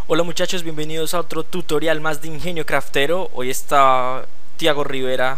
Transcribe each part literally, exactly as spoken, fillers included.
Hola muchachos, bienvenidos a otro tutorial más de Ingenio Craftero. Hoy está Tiago Rivera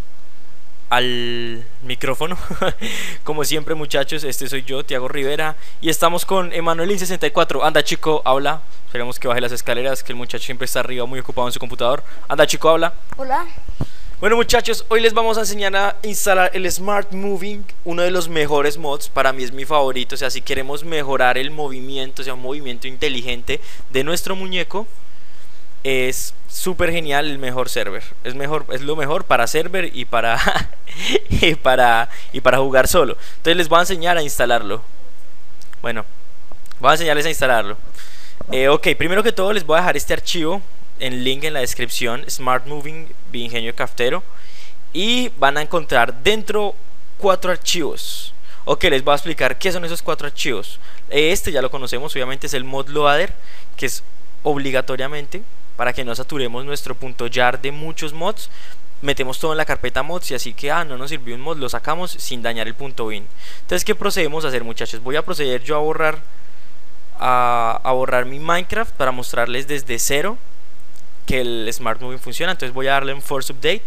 al micrófono. Como siempre muchachos, este soy yo, Tiago Rivera. Y estamos con Emanuelin sesenta y cuatro. Anda chico, habla. Esperemos que baje las escaleras, que el muchacho siempre está arriba muy ocupado en su computador. Anda chico, habla. Hola. Bueno muchachos, hoy les vamos a enseñar a instalar el Smart Moving, uno de los mejores mods, para mí es mi favorito. O sea, si queremos mejorar el movimiento, o sea, un movimiento inteligente de nuestro muñeco, es súper genial, el mejor server. Es mejor, es lo mejor para server y para, y para y para jugar solo. Entonces les voy a enseñar a instalarlo. Bueno, voy a enseñarles a instalarlo. eh, Ok, primero que todo les voy a dejar este archivo en link en la descripción, Smart Moving Ingenio Craftero, y van a encontrar dentro cuatro archivos. Ok, les voy a explicar qué son esos cuatro archivos. Este ya lo conocemos, obviamente es el mod loader, que es obligatoriamente para que no saturemos nuestro punto jar de muchos mods. Metemos todo en la carpeta mods y así que ah, no nos sirvió un mod, lo sacamos sin dañar el punto bin. Entonces, ¿qué procedemos a hacer, muchachos? Voy a proceder yo a borrar a, a borrar mi Minecraft para mostrarles desde cero que el Smart Moving funciona. Entonces voy a darle en Force Update,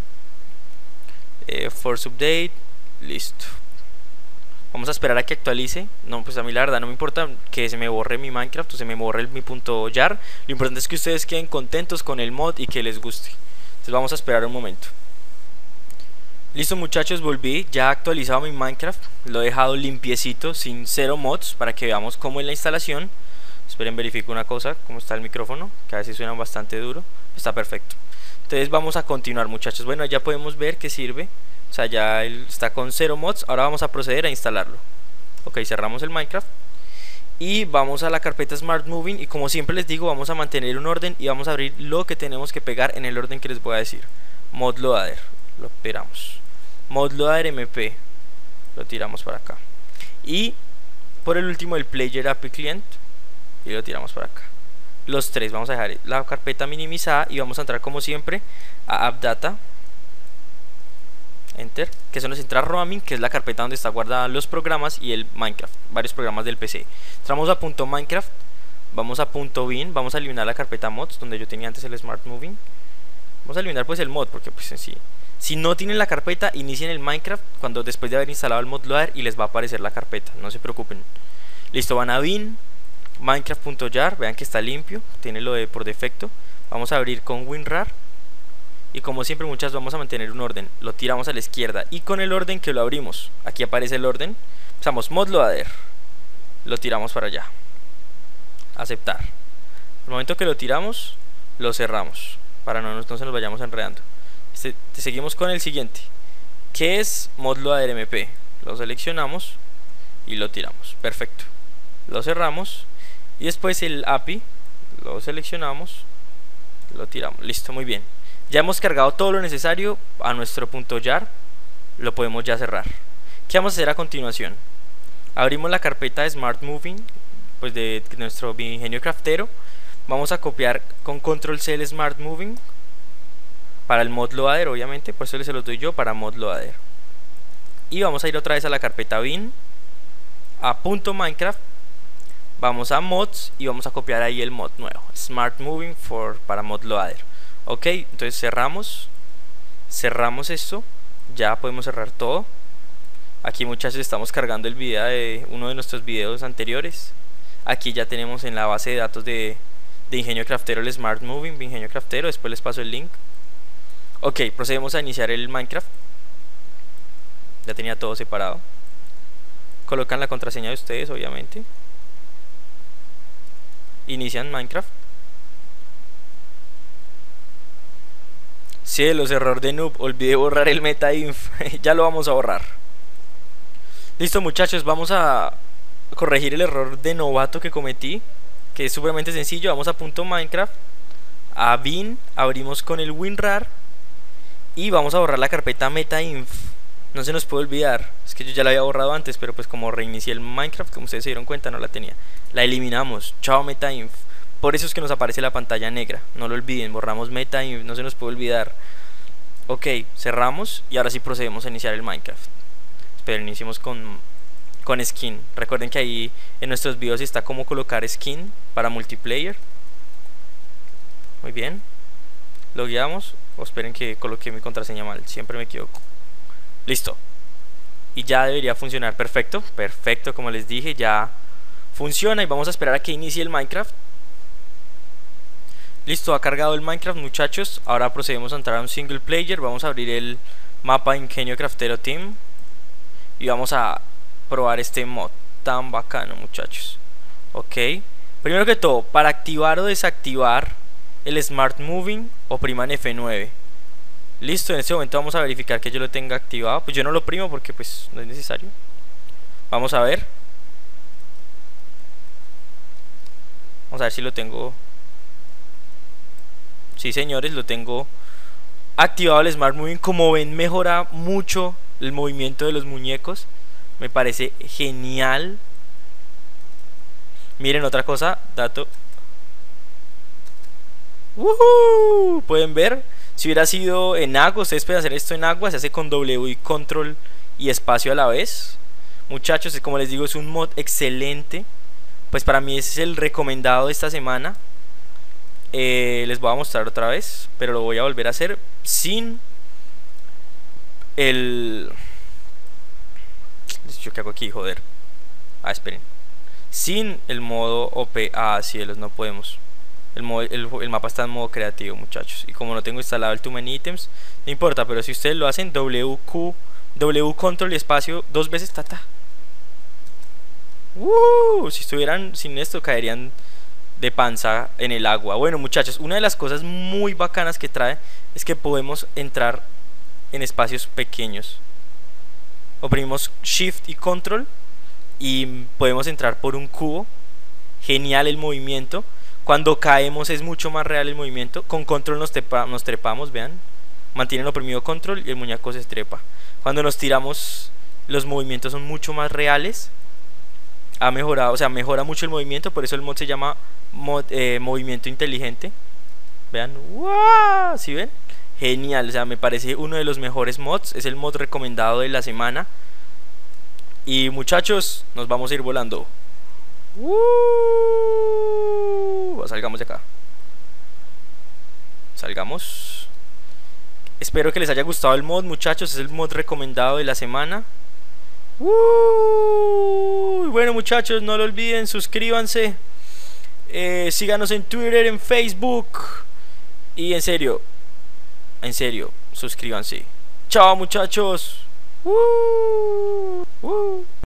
eh, Force Update, listo. Vamos a esperar a que actualice. No, pues a mí la verdad no me importa que se me borre mi Minecraft o se me borre el, mi punto jar. Lo importante es que ustedes queden contentos con el mod y que les guste. Entonces vamos a esperar un momento. Listo muchachos, volví, ya he actualizado mi Minecraft. Lo he dejado limpiecito, sin cero mods, para que veamos cómo es la instalación. Esperen, verifico una cosa, cómo está el micrófono, que a veces suena bastante duro. Está perfecto. Entonces vamos a continuar muchachos. Bueno, ya podemos ver que sirve. O sea, ya él está con cero mods. Ahora vamos a proceder a instalarlo. Ok, cerramos el Minecraft y vamos a la carpeta Smart Moving. Y como siempre les digo, vamos a mantener un orden y vamos a abrir lo que tenemos que pegar en el orden que les voy a decir. Mod Loader, lo esperamos. Mod Loader M P, lo tiramos para acá. Y por el último el Player A P I Client, y lo tiramos para acá. Los tres, vamos a dejar la carpeta minimizada y vamos a entrar como siempre a AppData, Enter, que son los central roaming, que es la carpeta donde está guardada los programas y el Minecraft, varios programas del P C. Entramos a punto .minecraft, vamos a punto .bin, vamos a eliminar la carpeta mods donde yo tenía antes el Smart Moving. Vamos a eliminar pues el mod porque pues en sí, si no tienen la carpeta, inicien el Minecraft cuando después de haber instalado el mod loader y les va a aparecer la carpeta, no se preocupen. Listo, van a bin Minecraft.jar, vean que está limpio, tiene lo de por defecto. Vamos a abrir con WinRAR y como siempre muchas vamos a mantener un orden. Lo tiramos a la izquierda y con el orden que lo abrimos, aquí aparece el orden, usamos mod loader, lo tiramos para allá, aceptar. Al momento que lo tiramos, lo cerramos para no, no se nos vayamos enredando. Este, seguimos con el siguiente, que es mod loader M P, lo seleccionamos y lo tiramos, perfecto. Lo cerramos y después el A P I lo seleccionamos, lo tiramos, listo, muy bien. Ya hemos cargado todo lo necesario a nuestro punto jar, lo podemos ya cerrar. ¿Qué vamos a hacer a continuación? Abrimos la carpeta de Smart Moving, pues de nuestro Ingenio Craftero. Vamos a copiar con control C el Smart Moving para el mod loader, obviamente, por eso se los doy yo para mod loader. Y vamos a ir otra vez a la carpeta bin, a punto .minecraft, vamos a mods y vamos a copiar ahí el mod nuevo, Smart Moving for, para mod loader. Ok, entonces cerramos, cerramos esto, ya podemos cerrar todo. Aquí muchachos estamos cargando el video de uno de nuestros videos anteriores. Aquí ya tenemos en la base de datos de, de Ingenio Craftero el Smart Moving de Ingenio Craftero, después les paso el link. Ok, procedemos a iniciar el Minecraft. Ya tenía todo separado. Colocan la contraseña de ustedes, obviamente. Inician Minecraft. Cielos, error de noob, olvidé borrar el metainf. Ya lo vamos a borrar. Listo muchachos, vamos a corregir el error de novato que cometí, que es supremamente sencillo. Vamos a punto .minecraft, a bin, abrimos con el WinRAR y vamos a borrar la carpeta metainf. No se nos puede olvidar, es que yo ya la había borrado antes, pero pues como reinicié el Minecraft, como ustedes se dieron cuenta, no la tenía. La eliminamos, chao metainf. Por eso es que nos aparece la pantalla negra, no lo olviden, borramos metainf, no se nos puede olvidar. Ok, cerramos y ahora sí procedemos a iniciar el Minecraft. Esperen, iniciemos con, con skin. Recuerden que ahí en nuestros videos está cómo colocar skin para multiplayer. Muy bien. Logueamos. O esperen que coloqué mi contraseña mal. Siempre me equivoco. Listo. Y ya debería funcionar. Perfecto. Perfecto, como les dije, ya funciona. Y vamos a esperar a que inicie el Minecraft. Listo, ha cargado el Minecraft, muchachos. Ahora procedemos a entrar a un single player. Vamos a abrir el mapa Ingenio Craftero Team. Y vamos a probar este mod tan bacano, muchachos. Ok. Primero que todo, para activar o desactivar el Smart Moving, opriman F nueve. Listo, en este momento vamos a verificar que yo lo tenga activado. Pues yo no lo oprimo porque pues no es necesario. Vamos a ver. Vamos a ver si lo tengo. Sí, señores, lo tengo activado el Smart Moving. Como ven, mejora mucho el movimiento de los muñecos. Me parece genial. Miren, otra cosa, dato. ¡Woohoo! Pueden ver, si hubiera sido en agua, ustedes pueden hacer esto en agua, se hace con W y control y espacio a la vez. Muchachos, como les digo, es un mod excelente. Pues para mí ese es el recomendado de esta semana. eh, Les voy a mostrar otra vez, pero lo voy a volver a hacer sin el... ¿Yo qué hago aquí? Joder. Ah, esperen. Sin el modo O P. Ah, cielos, no podemos. El, modo, el, el mapa está en modo creativo, muchachos. Y como no tengo instalado el Too Many Items, no importa. Pero si ustedes lo hacen, W, Q, W, control y espacio dos veces, tata. Uh, si estuvieran sin esto, caerían de panza en el agua. Bueno, muchachos, una de las cosas muy bacanas que trae es que podemos entrar en espacios pequeños. Oprimimos Shift y Control y podemos entrar por un cubo. Genial el movimiento. Cuando caemos es mucho más real el movimiento. Con Control nos, trepa, nos trepamos, vean. Mantienen oprimido Control y el muñeco se trepa. Cuando nos tiramos, los movimientos son mucho más reales. Ha mejorado, o sea, mejora mucho el movimiento. Por eso el mod se llama mod, eh, movimiento inteligente. Vean, ¡wow! ¿Sí ven? Genial, o sea, me parece uno de los mejores mods. Es el mod recomendado de la semana. Y muchachos, nos vamos a ir volando. Uh, salgamos de acá. Salgamos. Espero que les haya gustado el mod, muchachos. Es el mod recomendado de la semana. Uh, bueno, muchachos, no lo olviden, suscríbanse. eh, Síganos en Twitter, en Facebook. Y en serio, en serio, suscríbanse. Chao, muchachos. Uh, uh.